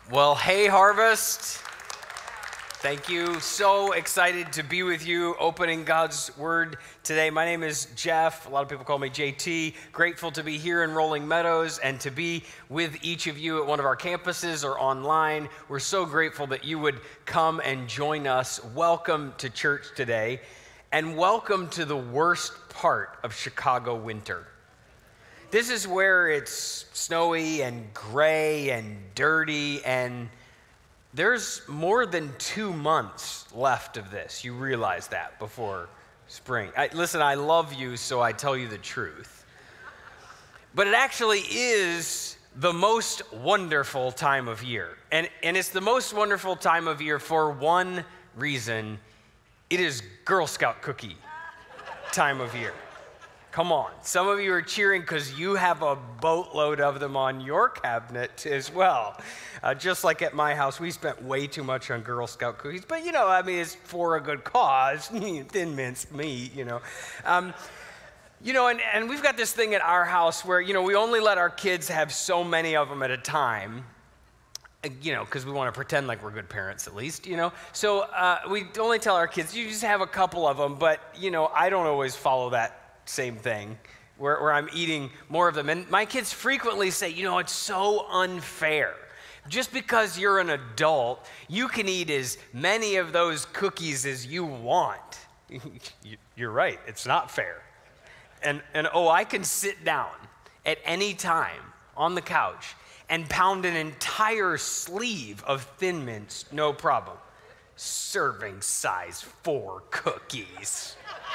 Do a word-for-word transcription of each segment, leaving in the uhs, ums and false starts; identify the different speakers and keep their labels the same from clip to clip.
Speaker 1: Well, hey, Harvest. Thank you. So excited to be with you opening God's Word today. My name is Jeff. A lot of people call me J T. Grateful to be here in Rolling Meadows and to be with each of you at one of our campuses or online. We're so grateful that you would come and join us. Welcome to church today, and welcome to the worst part of Chicago winter. This is where it's snowy and gray and dirty, and there's more than two months left of this. You realize that before spring. I, listen, I love you, so I tell you the truth. But it actually is the most wonderful time of year. And, and it's the most wonderful time of year for one reason. It is Girl Scout cookie time of year. Come on. Some of you are cheering because you have a boatload of them on your cabinet as well. Uh, just like at my house, we spent way too much on Girl Scout cookies. But, you know, I mean, it's for a good cause. Thin minced meat, you know. Um, you know, and, and we've got this thing at our house where, you know, we only let our kids have so many of them at a time. You know, because we want to pretend like we're good parents at least, you know. So uh, we only tell our kids, you just have a couple of them. But, you know, I don't always follow that same thing, where, where I'm eating more of them. And my kids frequently say, you know, it's so unfair. Just because you're an adult, you can eat as many of those cookies as you want. You're right, it's not fair. And, and oh, I can sit down at any time on the couch and pound an entire sleeve of Thin Mints, no problem. Serving size four cookies.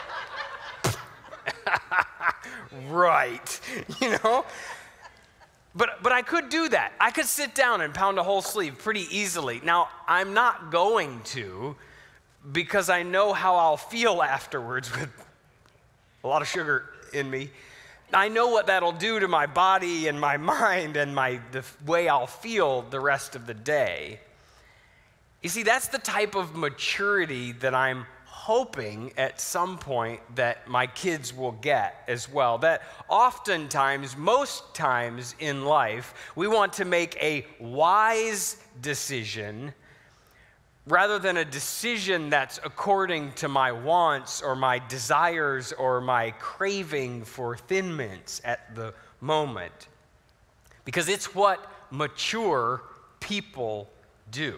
Speaker 1: Right, you know? But but I could do that. I could sit down and pound a whole sleeve pretty easily. Now, I'm not going to because I know how I'll feel afterwards with a lot of sugar in me. I know what that'll do to my body and my mind and my the way I'll feel the rest of the day. You see, that's the type of maturity that I'm hoping at some point that my kids will get as well. That oftentimes, most times in life, we want to make a wise decision rather than a decision that's according to my wants or my desires or my craving for Thin Mints at the moment. Because it's what mature people do.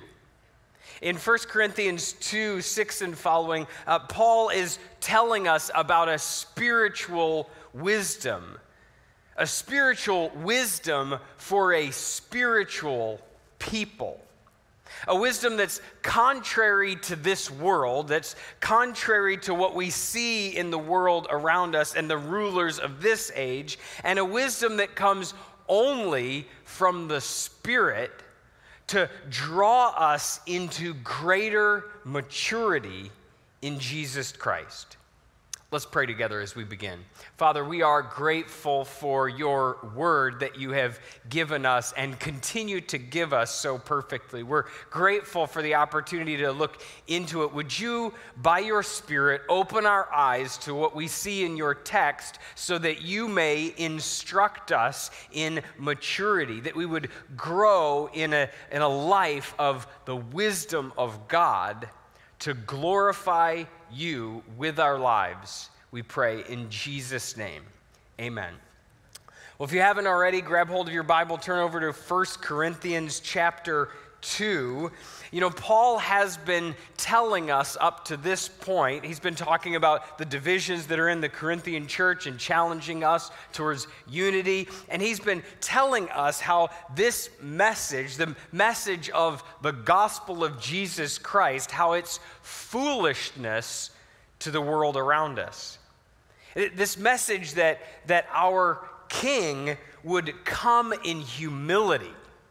Speaker 1: In First Corinthians two, six and following, uh, Paul is telling us about a spiritual wisdom, a spiritual wisdom for a spiritual people. A wisdom that's contrary to this world, that's contrary to what we see in the world around us and the rulers of this age, and a wisdom that comes only from the Spirit to draw us into greater maturity in Jesus Christ. Let's pray together as we begin. Father, we are grateful for your word that you have given us and continue to give us so perfectly. We're grateful for the opportunity to look into it. Would you, by your Spirit, open our eyes to what we see in your text so that you may instruct us in maturity, that we would grow in a, in a life of the wisdom of God to glorify you with our lives, we pray in Jesus' name. Amen. Well, if you haven't already, grab hold of your Bible, turn over to First Corinthians chapter two. You know, Paul has been telling us up to this point, he's been talking about the divisions that are in the Corinthian church and challenging us towards unity. And he's been telling us how this message, the message of the gospel of Jesus Christ, how it's foolishness to the world around us. This message that, that our King would come in humility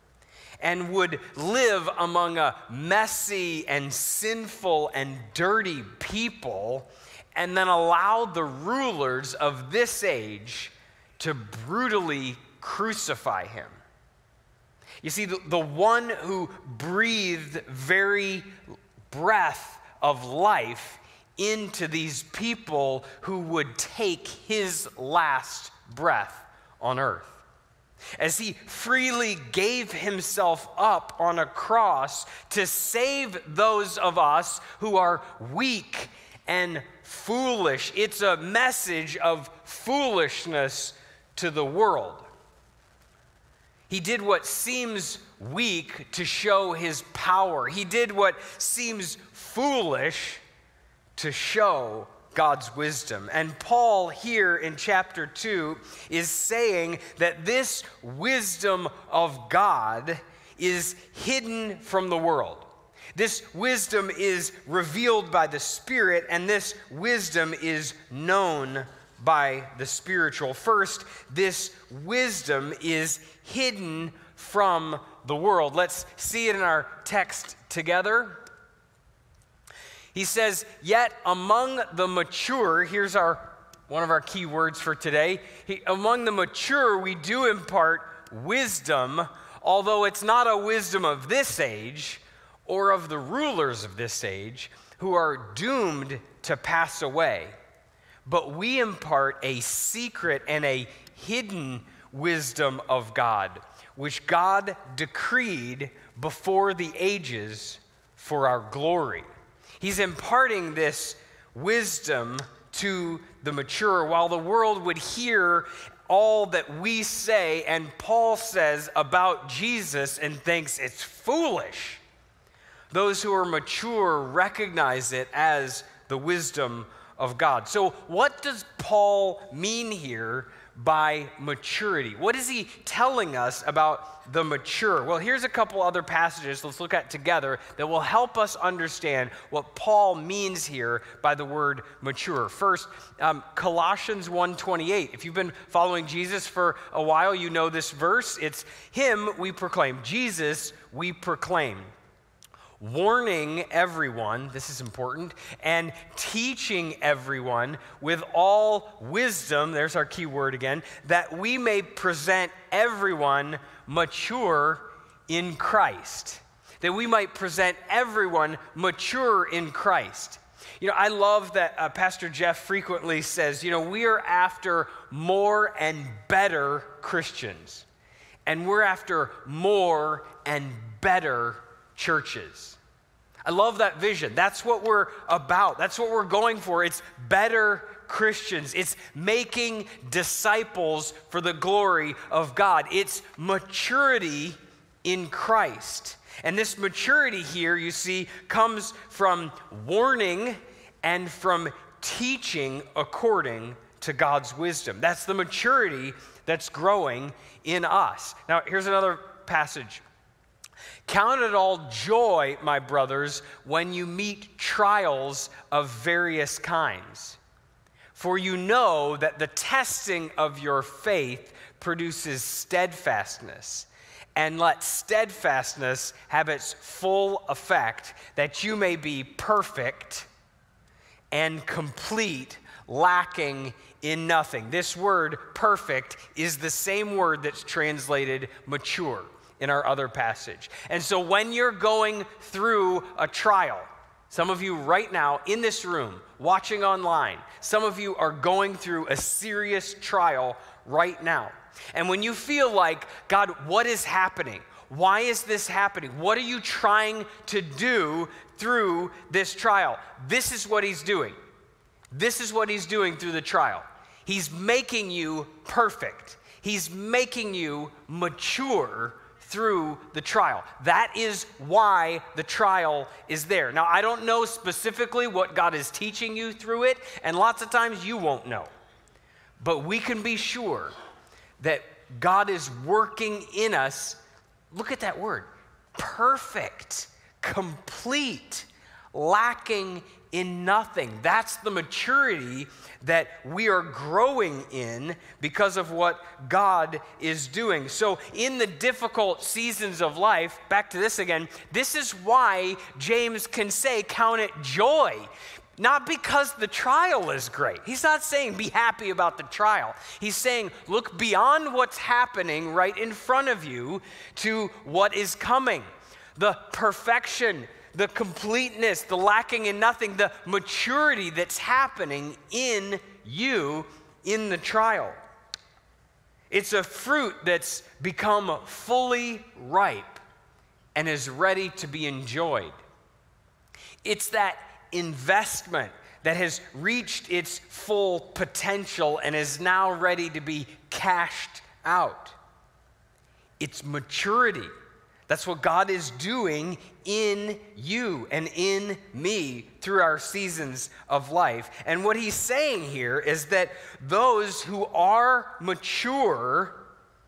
Speaker 1: and would live among a messy and sinful and dirty people, and then allow the rulers of this age to brutally crucify him. You see, the, the one who breathed very breath of life into these people who would take his last breath on earth. as he freely gave himself up on a cross to save those of us who are weak and foolish. It's a message of foolishness to the world. He did what seems weak to show his power. He did what seems foolish to show God's wisdom. And Paul here in chapter two is saying that this wisdom of God is hidden from the world. This wisdom is revealed by the Spirit, and this wisdom is known by the spiritual. First, this wisdom is hidden from the world. Let's see it in our text together. He says, yet among the mature, here's our one of our key words for today. He, among the mature, we do impart wisdom, although it's not a wisdom of this age or of the rulers of this age who are doomed to pass away. But we impart a secret and a hidden wisdom of God, which God decreed before the ages for our glory. He's imparting this wisdom to the mature while the world would hear all that we say and Paul says about Jesus and thinks it's foolish. Those who are mature recognize it as the wisdom of God. So what does Paul mean here by maturity? What is he telling us about the mature? Well, here's a couple other passages let's look at together that will help us understand what Paul means here by the word mature. First, um, Colossians one twenty-eight. If you've been following Jesus for a while, you know this verse. It's him we proclaim, Jesus we proclaim, warning everyone, this is important, and teaching everyone with all wisdom, there's our key word again, that we may present everyone mature in Christ. That we might present everyone mature in Christ. You know, I love that uh, Pastor Jeff frequently says, you know, we are after more and better Christians. And we're after more and better churches. I love that vision. That's what we're about. That's what we're going for. It's better Christians. It's making disciples for the glory of God. It's maturity in Christ. And this maturity here, you see, comes from warning and from teaching according to God's wisdom. That's the maturity that's growing in us. Now, here's another passage. Count it all joy, my brothers, when you meet trials of various kinds. For you know that the testing of your faith produces steadfastness. And let steadfastness have its full effect, that you may be perfect and complete, lacking in nothing. This word, perfect, is the same word that's translated mature in our other passage. And so when you're going through a trial, some of you right now in this room, watching online, some of you are going through a serious trial right now. And when you feel like, God, what is happening? Why is this happening? What are you trying to do through this trial? This is what he's doing. This is what he's doing through the trial. He's making you perfect. He's making you mature through the trial. That is why the trial is there. Now, I don't know specifically what God is teaching you through it, and lots of times you won't know. But we can be sure that God is working in us. Look at that word. Perfect, complete, lacking in nothing. That's the maturity that we are growing in because of what God is doing. So in the difficult seasons of life, back to this again, this is why James can say, count it joy. Not because the trial is great. He's not saying be happy about the trial. He's saying look beyond what's happening right in front of you to what is coming. The perfection, the completeness, the lacking in nothing, the maturity that's happening in you in the trial. It's a fruit that's become fully ripe and is ready to be enjoyed. It's that investment that has reached its full potential and is now ready to be cashed out. It's maturity. That's what God is doing in you and in me through our seasons of life. And what he's saying here is that those who are mature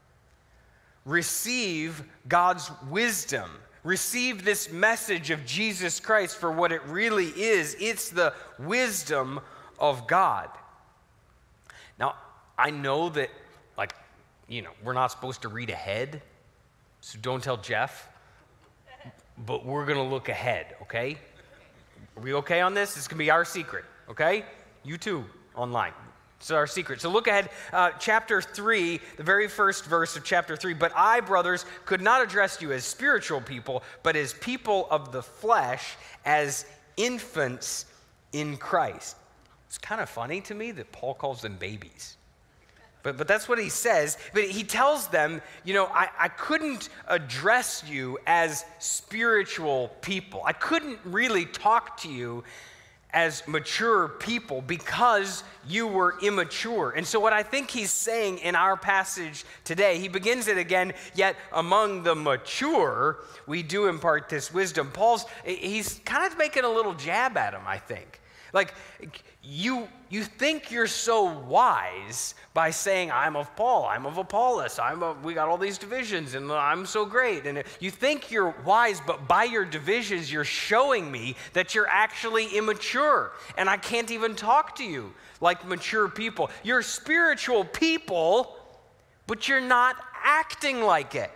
Speaker 1: receive God's wisdom, receive this message of Jesus Christ for what it really is. It's the wisdom of God. Now, I know that, like, you know, we're not supposed to read ahead. So don't tell Jeff, but we're going to look ahead, okay? Are we okay on this? This is going to be our secret, okay? You too, online. It's our secret. So look ahead, uh, chapter three, the very first verse of chapter three. But I, brothers, could not address you as spiritual people, but as people of the flesh, as infants in Christ. It's kind of funny to me that Paul calls them babies. But, but that's what he says. But he tells them, you know, I, I couldn't address you as spiritual people. I couldn't really talk to you as mature people because you were immature. And so what I think he's saying in our passage today, he begins it again, yet among the mature, we do impart this wisdom. Paul's, he's kind of making a little jab at him, I think. Like, you you think you're so wise by saying, I'm of Paul, I'm of Apollos, I'm of, we got all these divisions, and I'm so great. And you think you're wise, but by your divisions, you're showing me that you're actually immature, and I can't even talk to you like mature people. You're spiritual people, but you're not acting like it.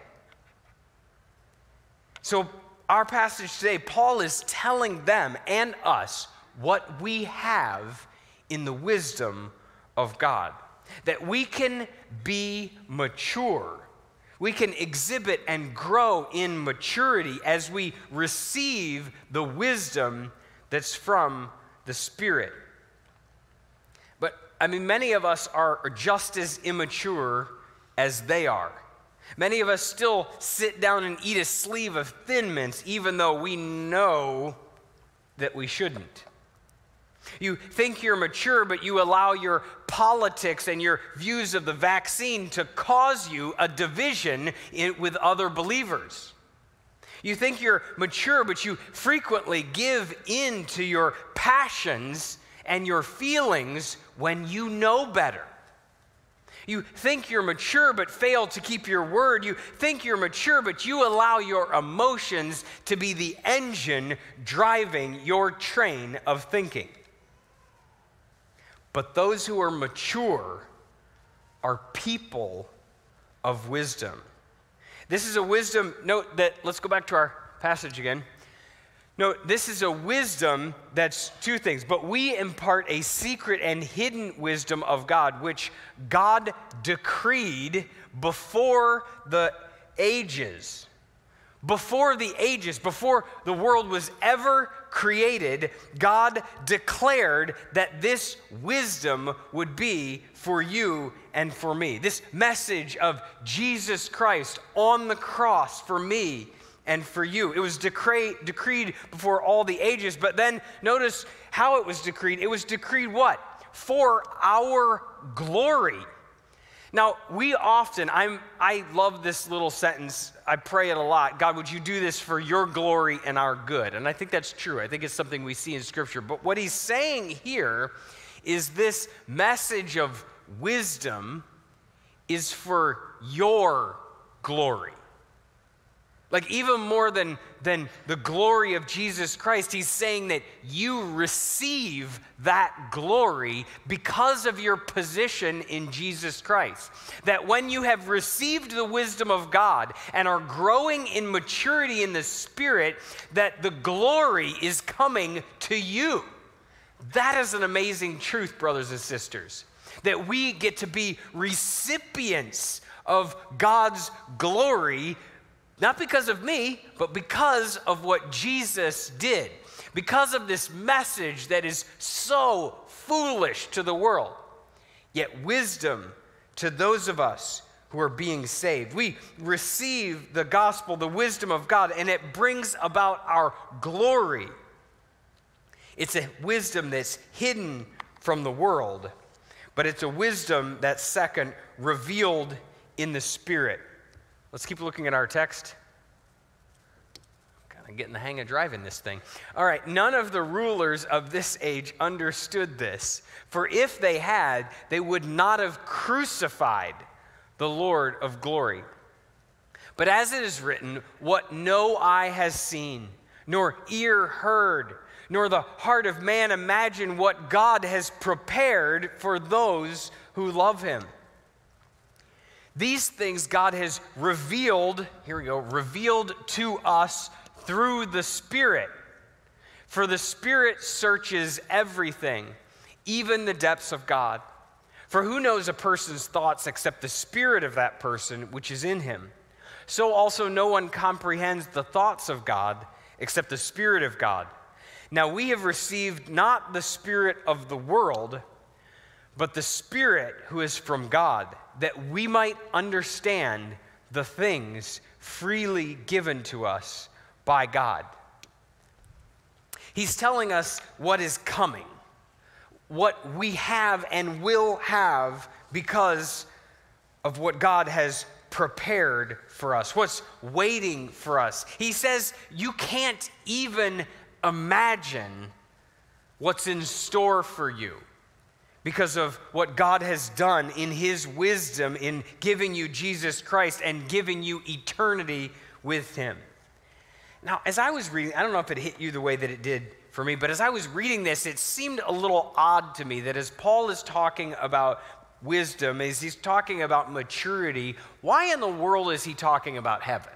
Speaker 1: So our passage today, Paul is telling them and us what we have in the wisdom of God. That we can be mature. We can exhibit and grow in maturity as we receive the wisdom that's from the Spirit. But, I mean, many of us are just as immature as they are. Many of us still sit down and eat a sleeve of Thin Mints even though we know that we shouldn't. You think you're mature, but you allow your politics and your views of the vaccine to cause you a division in, with other believers. You think you're mature, but you frequently give in to your passions and your feelings when you know better. You think you're mature, but fail to keep your word. You think you're mature, but you allow your emotions to be the engine driving your train of thinking. But those who are mature are people of wisdom. This is a wisdom, note that, let's go back to our passage again. Note, this is a wisdom that's two things, but we impart a secret and hidden wisdom of God, which God decreed before the ages. Before the ages, before the world was ever created, God declared that this wisdom would be for you and for me. This message of Jesus Christ on the cross for me and for you. It was decreed, decreed before all the ages, but then notice how it was decreed. It was decreed what? For our glory. Now, we often, I'm, I love this little sentence. I pray it a lot. God, would you do this for your glory and our good? And I think that's true. I think it's something we see in Scripture. But what he's saying here is this message of wisdom is for your glory. Like even more than, than the glory of Jesus Christ, he's saying that you receive that glory because of your position in Jesus Christ. That when you have received the wisdom of God and are growing in maturity in the Spirit, that the glory is coming to you. That is an amazing truth, brothers and sisters. That we get to be recipients of God's glory, not because of me, but because of what Jesus did. Because of this message that is so foolish to the world. Yet wisdom to those of us who are being saved. We receive the gospel, the wisdom of God, and it brings about our glory. It's a wisdom that's hidden from the world, but it's a wisdom that's, second, revealed in the Spirit. Let's keep looking at our text. Kind of getting the hang of driving this thing. All right, none of the rulers of this age understood this, for if they had, they would not have crucified the Lord of glory. But as it is written, what no eye has seen, nor ear heard, nor the heart of man imagined, what God has prepared for those who love him. These things God has revealed, here we go, revealed to us through the Spirit. For the Spirit searches everything, even the depths of God. For who knows a person's thoughts except the spirit of that person which is in him? So also no one comprehends the thoughts of God except the Spirit of God. Now we have received not the spirit of the world, but the Spirit who is from God, that we might understand the things freely given to us by God. He's telling us what is coming, what we have and will have because of what God has prepared for us, what's waiting for us. He says you can't even imagine what's in store for you because of what God has done in his wisdom in giving you Jesus Christ and giving you eternity with him. Now, as I was reading, I don't know if it hit you the way that it did for me, but as I was reading this, it seemed a little odd to me that as Paul is talking about wisdom, as he's talking about maturity, why in the world is he talking about heaven?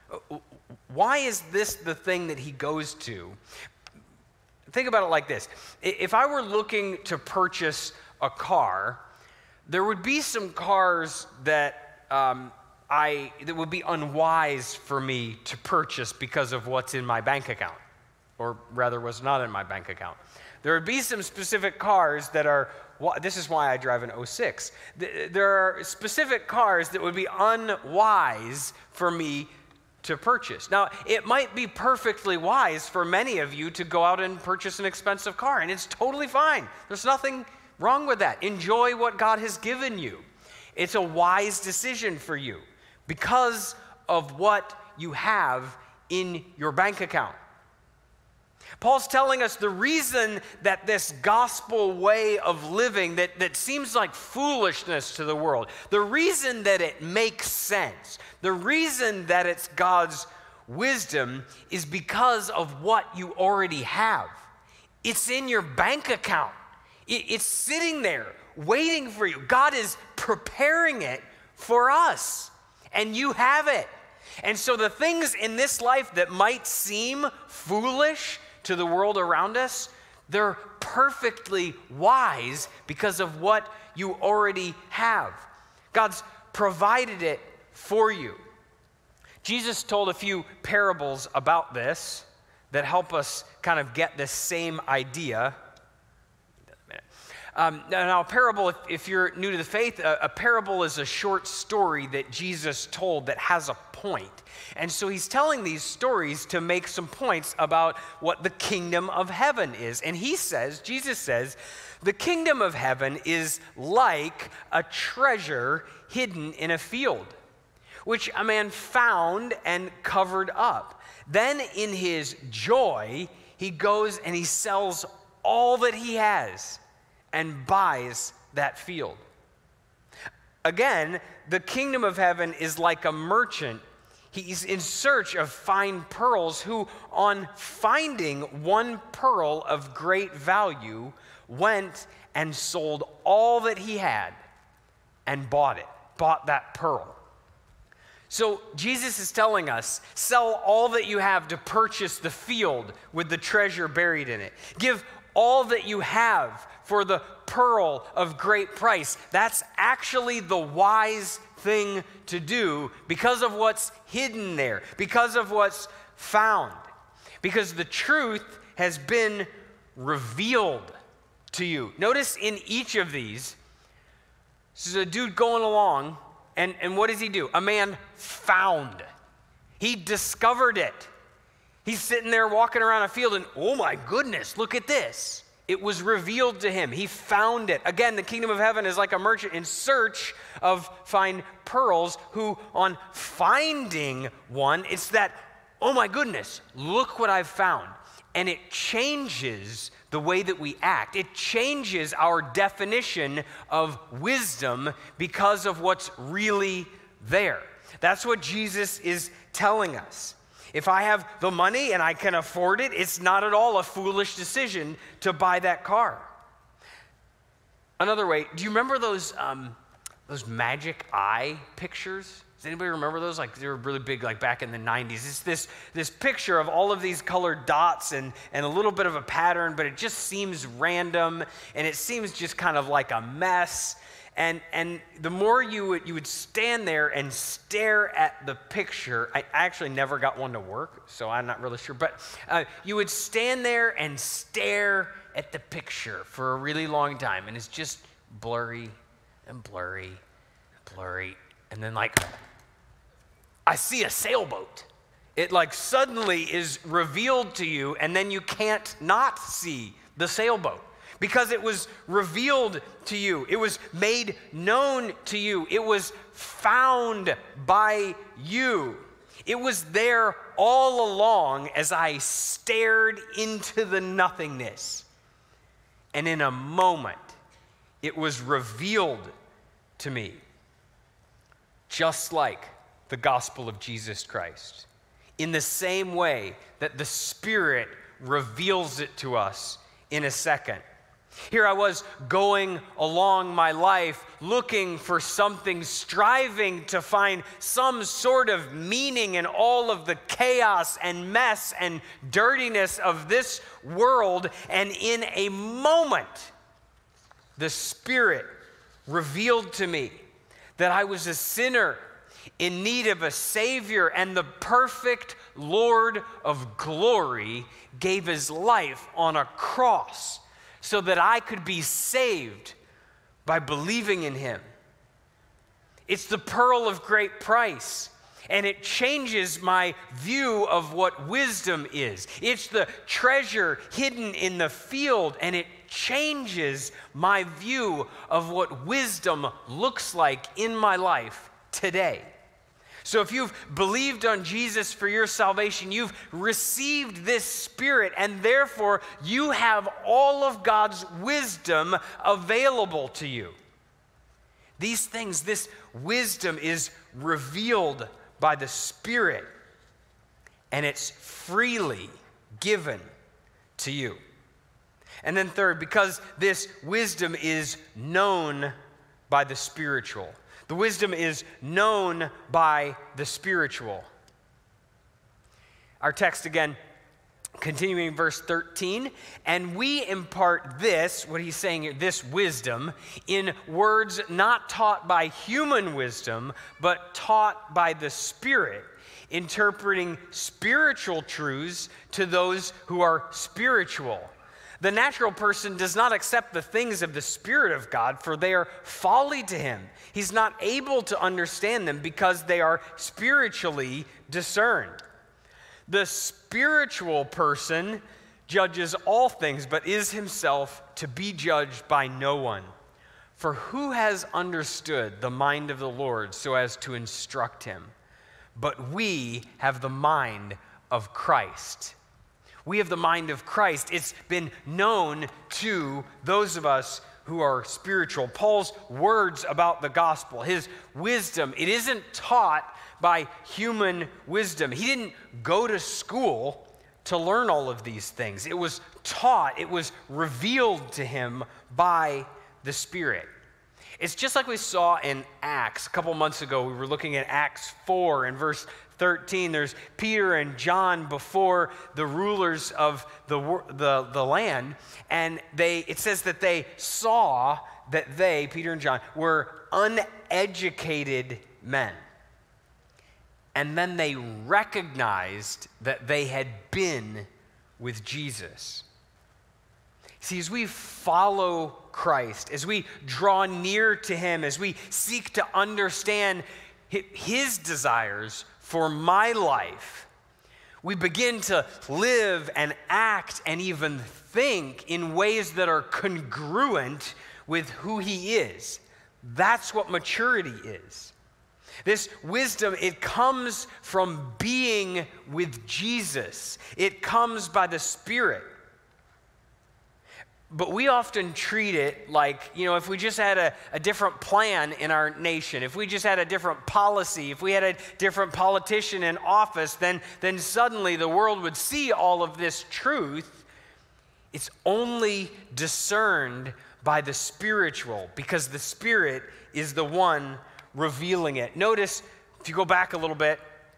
Speaker 1: Why is this the thing that he goes to? Think about it like this. If I were looking to purchase a car, there would be some cars that um, I that would be unwise for me to purchase because of what's in my bank account, or rather was not in my bank account. There would be some specific cars that are, well, this is why I drive an oh six. There are specific cars that would be unwise for me to purchase. Now, it might be perfectly wise for many of you to go out and purchase an expensive car, and it's totally fine. There's nothing wrong with that. Enjoy what God has given you. It's a wise decision for you because of what you have in your bank account. Paul's telling us the reason that this gospel way of living that, that seems like foolishness to the world, the reason that it makes sense, the reason that it's God's wisdom is because of what you already have. It's in your bank account. It, it's sitting there waiting for you. God is preparing it for us, and you have it. And so the things in this life that might seem foolish to the world around us, they're perfectly wise because of what you already have. God's provided it for you. Jesus told a few parables about this that help us kind of get this same idea. Um, now, a parable, if, if you're new to the faith, a, a parable is a short story that Jesus told that has a point. And so he's telling these stories to make some points about what the kingdom of heaven is. And he says, Jesus says, the kingdom of heaven is like a treasure hidden in a field, which a man found and covered up. Then in his joy, he goes and he sells all that he has and buys that field. Again, the kingdom of heaven is like a merchant. He's in search of fine pearls who, on finding one pearl of great value, went and sold all that he had and bought it, bought that pearl. So Jesus is telling us, sell all that you have to purchase the field with the treasure buried in it. Give all that you have for the pearl of great price. That's actually the wise thing to do because of what's hidden there, because of what's found, because the truth has been revealed to you. Notice in each of these, this is a dude going along And, and what does he do? A man found. He discovered it. He's sitting there walking around a field and, oh my goodness, look at this. It was revealed to him. He found it. Again, the kingdom of heaven is like a merchant in search of fine pearls who, on finding one, it's that, oh my goodness, look what I've found. And it changes the way that we act. It changes our definition of wisdom because of what's really there. That's what Jesus is telling us. If I have the money and I can afford it, it's not at all a foolish decision to buy that car. Another way, do you remember those um, those magic eye pictures? Does anybody remember those? Like they were really big, like back in the nineties. It's this this picture of all of these colored dots and and a little bit of a pattern, but it just seems random and it seems just kind of like a mess. And and the more you would, you would stand there and stare at the picture, I actually never got one to work, so I'm not really sure, but uh, you would stand there and stare at the picture for a really long time, and it's just blurry and blurry and blurry, and then like, I see a sailboat. It like suddenly is revealed to you, and then you can't not see the sailboat. Because it was revealed to you. It was made known to you. It was found by you. It was there all along as I stared into the nothingness. And in a moment, it was revealed to me. Just like the gospel of Jesus Christ. In the same way that the Spirit reveals it to us in a second. Here I was going along my life looking for something, striving to find some sort of meaning in all of the chaos and mess and dirtiness of this world. And in a moment, the Spirit revealed to me that I was a sinner in need of a Savior, and the perfect Lord of glory gave his life on a cross so that I could be saved by believing in him. It's the pearl of great price, and it changes my view of what wisdom is. It's the treasure hidden in the field, and it changes my view of what wisdom looks like in my life today. So if you've believed on Jesus for your salvation, you've received this Spirit, and therefore you have all of God's wisdom available to you. These things, this wisdom is revealed by the Spirit, and it's freely given to you. And then third, because this wisdom is known by the spiritual. The wisdom is known by the spiritual. Our text again, continuing verse thirteen, and we impart this, what he's saying here, this wisdom, in words not taught by human wisdom, but taught by the Spirit, interpreting spiritual truths to those who are spiritual. The natural person does not accept the things of the Spirit of God, for they are folly to him. He's not able to understand them because they are spiritually discerned. The spiritual person judges all things, but is himself to be judged by no one. For who has understood the mind of the Lord so as to instruct him? But we have the mind of Christ. We have the mind of Christ. It's been known to those of us who are spiritual. Paul's words about the gospel, his wisdom, it isn't taught by human wisdom. He didn't go to school to learn all of these things. It was taught, it was revealed to him by the Spirit. It's just like we saw in Acts. A couple months ago, we were looking at Acts four and verse thirteen. There's Peter and John before the rulers of the, the, the land, and they it says that they saw that they, Peter and John, were uneducated men. And then they recognized that they had been with Jesus. See, as we follow Christ, as we draw near to him, as we seek to understand his desires for my life, we begin to live and act and even think in ways that are congruent with who he is. That's what maturity is. This wisdom, it comes from being with Jesus. It comes by the Spirit. But we often treat it like, you know, if we just had a, a different plan in our nation, if we just had a different policy, if we had a different politician in office, then, then suddenly the world would see all of this truth. It's only discerned by the spiritual, because the Spirit is the one revealing it. Notice, if you go back a little bit,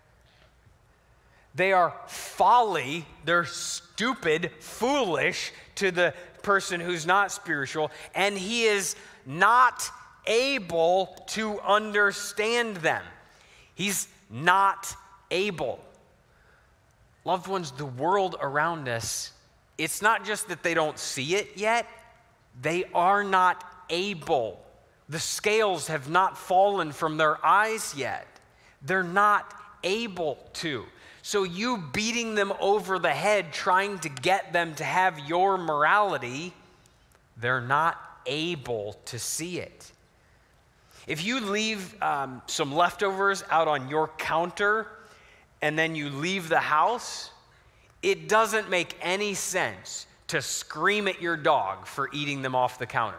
Speaker 1: they are folly, they're stupid, foolish to the person who's not spiritual, and he is not able to understand them. He's not able. Loved ones, the world around us, it's not just that they don't see it yet, they are not able. The scales have not fallen from their eyes yet. They're not able to. So you beating them over the head, trying to get them to have your morality, they're not able to see it. If you leave um, some leftovers out on your counter and then you leave the house, it doesn't make any sense to scream at your dog for eating them off the counter.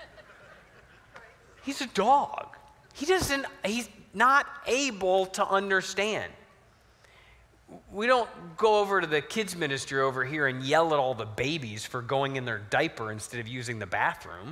Speaker 1: He's a dog. He doesn't, he's not able to understand. We don't go over to the kids ministry over here and yell at all the babies for going in their diaper instead of using the bathroom.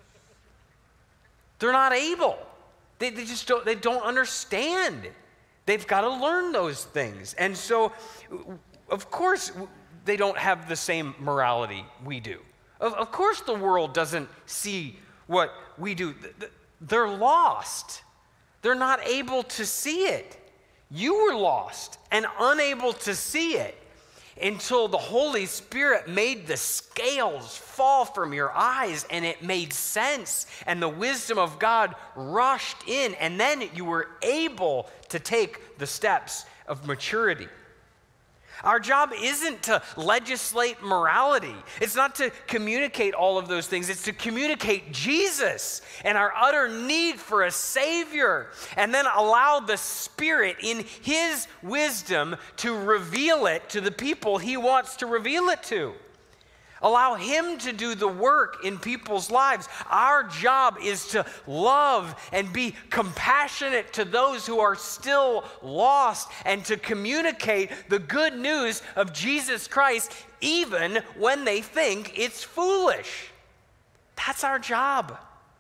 Speaker 1: They're not able. They, they just don't, they don't understand. They've got to learn those things. And so, of course, they don't have the same morality we do. Of, of course, the world doesn't see what we do. They're lost. They're not able to see it. You were lost and unable to see it until the Holy Spirit made the scales fall from your eyes and it made sense and the wisdom of God rushed in, and then you were able to take the steps of maturity. Our job isn't to legislate morality. It's not to communicate all of those things. It's to communicate Jesus and our utter need for a Savior, and then allow the Spirit in His wisdom to reveal it to the people He wants to reveal it to. Allow Him to do the work in people's lives. Our job is to love and be compassionate to those who are still lost and to communicate the good news of Jesus Christ even when they think it's foolish. That's our job.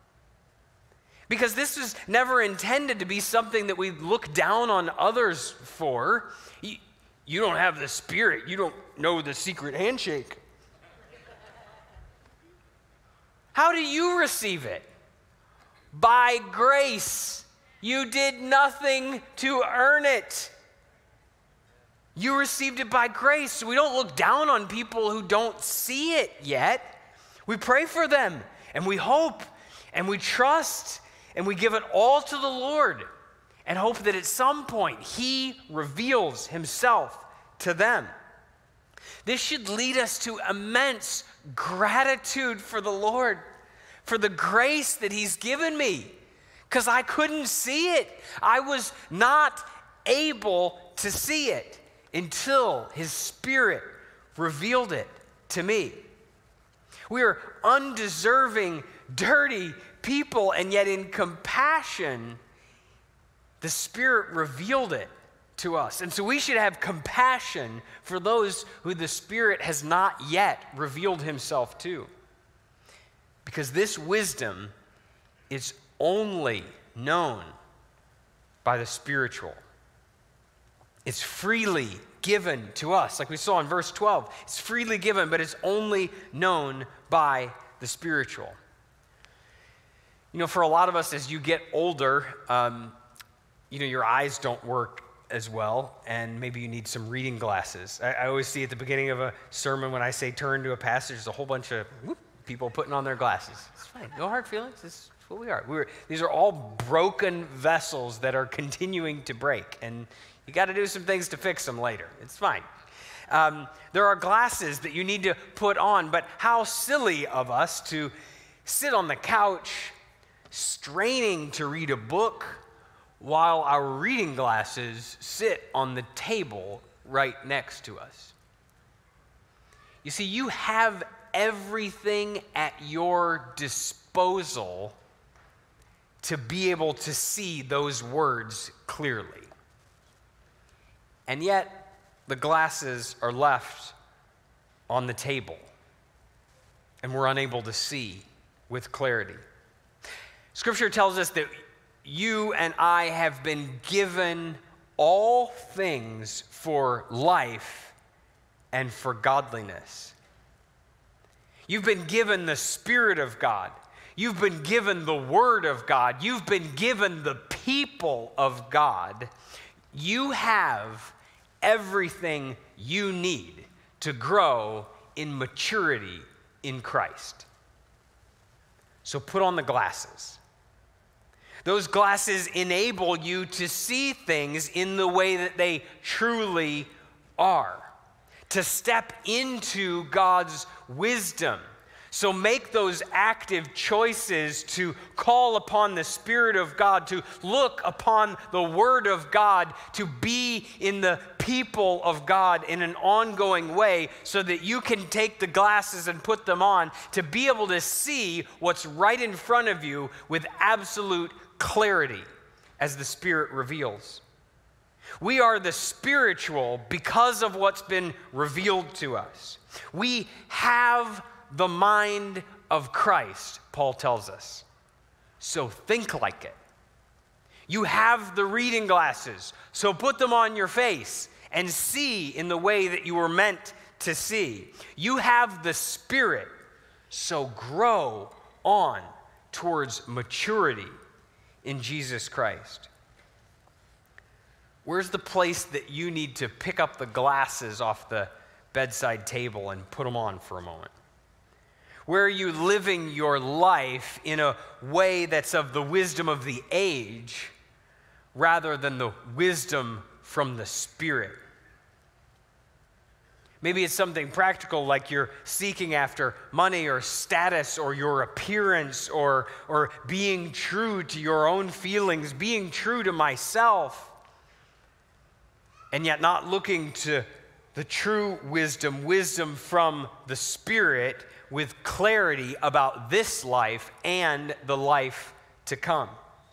Speaker 1: Because this was never intended to be something that we look down on others for. You, you don't have the Spirit. You don't know the secret handshake. How do you receive it? By grace. You did nothing to earn it. You received it by grace. So we don't look down on people who don't see it yet. We pray for them, and we hope, and we trust, and we give it all to the Lord, and hope that at some point He reveals Himself to them. This should lead us to immense gratitude for the Lord, for the grace that He's given me, because I couldn't see it. I was not able to see it until His Spirit revealed it to me. We are undeserving, dirty people, and yet in compassion, the Spirit revealed it to us. And so we should have compassion for those who the Spirit has not yet revealed Himself to. Because this wisdom is only known by the spiritual. It's freely given to us. Like we saw in verse twelve, it's freely given, but it's only known by the spiritual. You know, for a lot of us, as you get older, um, you know, your eyes don't work as well, and maybe you need some reading glasses. I, I always see at the beginning of a sermon when I say turn to a passage, there's a whole bunch of whoop, people putting on their glasses. It's fine. No hard feelings. This is what we are. We're, these are all broken vessels that are continuing to break, and you got to do some things to fix them later. It's fine. Um, there are glasses that you need to put on, but how silly of us to sit on the couch straining to read a book while our reading glasses sit on the table right next to us. You see, you have everything at your disposal to be able to see those words clearly. And yet, the glasses are left on the table, and we're unable to see with clarity. Scripture tells us that you and I have been given all things for life and for godliness. You've been given the Spirit of God. You've been given the Word of God. You've been given the people of God. You have everything you need to grow in maturity in Christ. So put on the glasses. Those glasses enable you to see things in the way that they truly are, to step into God's wisdom. So make those active choices to call upon the Spirit of God, to look upon the Word of God, to be in the people of God in an ongoing way so that you can take the glasses and put them on to be able to see what's right in front of you with absolute clarity as the Spirit reveals. We are the spiritual because of what's been revealed to us. We have the mind of Christ, Paul tells us. So think like it. You have the reading glasses, so put them on your face and see in the way that you were meant to see. You have the Spirit, so grow on towards maturity in Jesus Christ. Where's the place that you need to pick up the glasses off the bedside table and put them on for a moment? Where are you living your life in a way that's of the wisdom of the age rather than the wisdom from the Spirit? Maybe it's something practical like you're seeking after money or status or your appearance or, or being true to your own feelings, being true to myself, and yet not looking to the true wisdom, wisdom from the Spirit with clarity about this life and the life to come.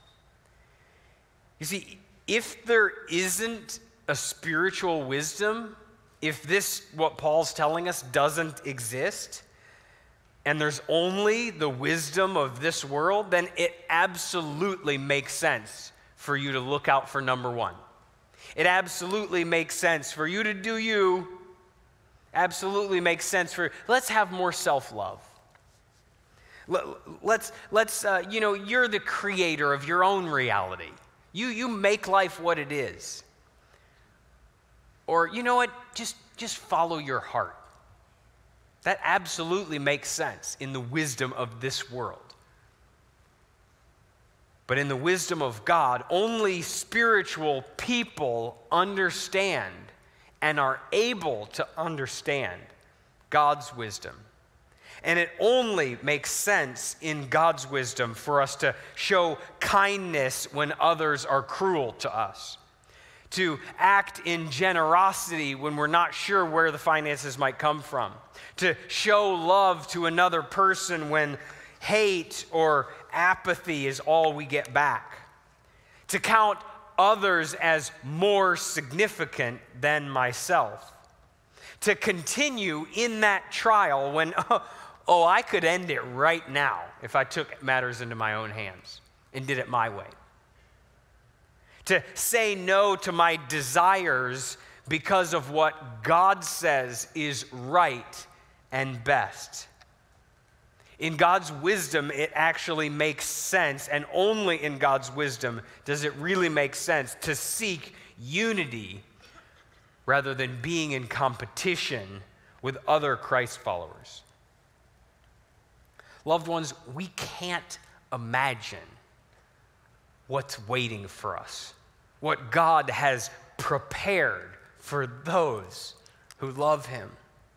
Speaker 1: You see, if there isn't a spiritual wisdom, if this, what Paul's telling us, doesn't exist, and there's only the wisdom of this world, then it absolutely makes sense for you to look out for number one. It absolutely makes sense for you to do you. Absolutely makes sense for, let's have more self-love. Let's, let's uh, you know, you're the creator of your own reality. You, you make life what it is. Or, you know what, just, just follow your heart. That absolutely makes sense in the wisdom of this world. But in the wisdom of God, only spiritual people understand and are able to understand God's wisdom. And it only makes sense in God's wisdom for us to show kindness when others are cruel to us, to act in generosity when we're not sure where the finances might come from, to show love to another person when hate or apathy is all we get back, to count others as more significant than myself, to continue in that trial when, oh, oh, I could end it right now if I took matters into my own hands and did it my way, to say no to my desires because of what God says is right and best. In God's wisdom, it actually makes sense, and only in God's wisdom does it really make sense to seek unity rather than being in competition with other Christ followers. Loved ones, we can't imagine what's waiting for us, what God has prepared for those who love him.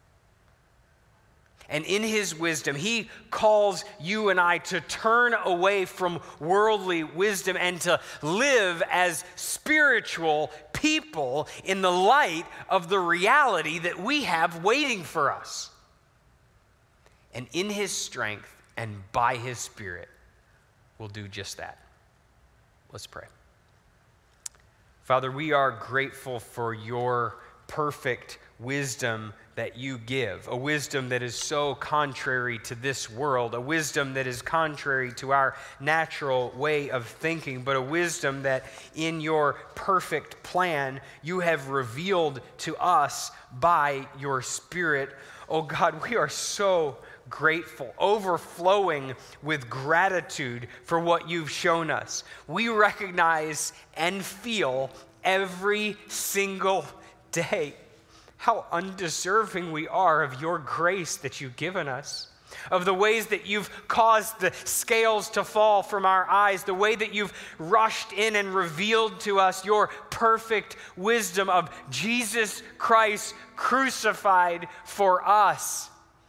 Speaker 1: And in his wisdom, he calls you and I to turn away from worldly wisdom and to live as spiritual people in the light of the reality that we have waiting for us. And in his strength and by his Spirit, we'll do just that. Let's pray. Father, we are grateful for your perfect wisdom that you give, a wisdom that is so contrary to this world, a wisdom that is contrary to our natural way of thinking, but a wisdom that in your perfect plan you have revealed to us by your Spirit. Oh God, we are so grateful, overflowing with gratitude for what you've shown us. We recognize and feel every single day how undeserving we are of your grace that you've given us, of the ways that you've caused the scales to fall from our eyes, the way that you've rushed in and revealed to us your perfect wisdom of Jesus Christ crucified for us.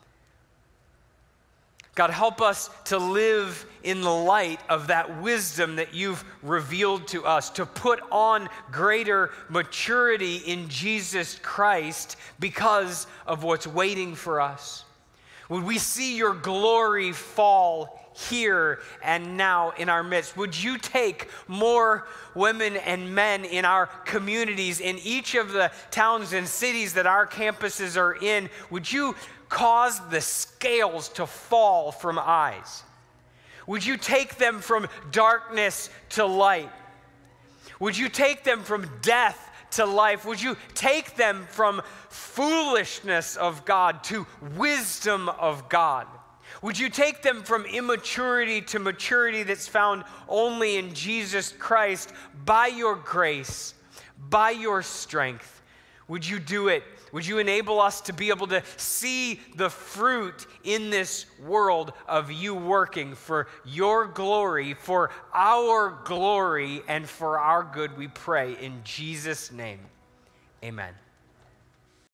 Speaker 1: God, help us to live in the light of that wisdom that you've revealed to us, to put on greater maturity in Jesus Christ because of what's waiting for us. Would we see your glory fall here and now in our midst? Would you take more women and men in our communities, in each of the towns and cities that our campuses are in? Would you cause the scales to fall from eyes? Would you take them from darkness to light? Would you take them from death to life? Would you take them from foolishness of God to wisdom of God? Would you take them from immaturity to maturity that's found only in Jesus Christ by your grace, by your strength? Would you do it? Would you enable us to be able to see the fruit in this world of you working for your glory, for our glory, and for our good, we pray in Jesus' name. Amen.